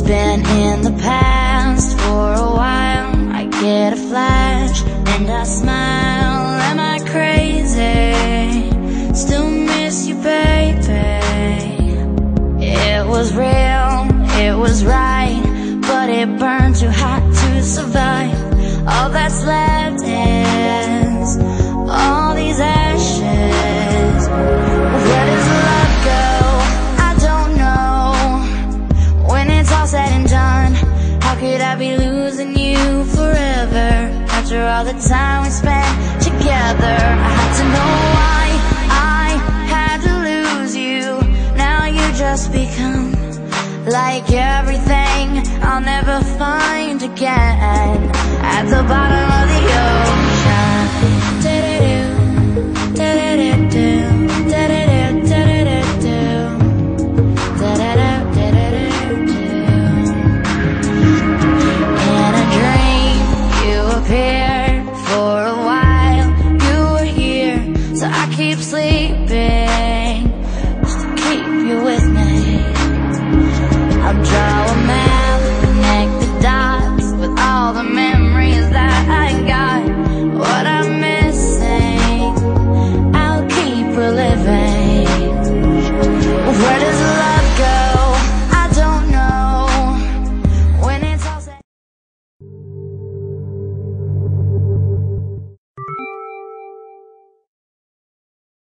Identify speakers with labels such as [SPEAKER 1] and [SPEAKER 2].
[SPEAKER 1] been in the past for a while. I get a flash and I smile. Am I crazy? Still miss you, baby. It was real, it was right, but it burned too hot to survive. All that's left is all these ashes. Where does love go? I don't know. When it's all said and done, how could I be losing you forever? After all the time we spent together, I had to know why I had to lose you. Now you just become like everything I'll never find again. At the bottom of the ocean,